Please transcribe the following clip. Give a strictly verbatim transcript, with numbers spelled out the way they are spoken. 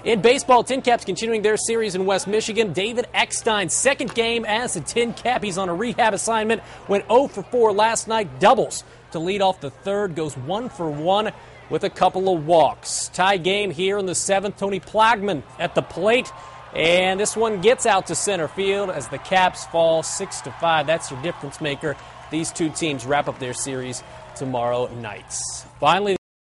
In baseball, Tincaps continuing their series in West Michigan. David Eckstein, second game as a Tincap. He's on a rehab assignment. Went oh for four last night. Doubles to lead off the third. Goes one for one with a couple of walks. Tie game here in the seventh. Tony Plagman at the plate. And this one gets out to center field as the Caps fall six to five. That's your difference maker. These two teams wrap up their series tomorrow night. Finally,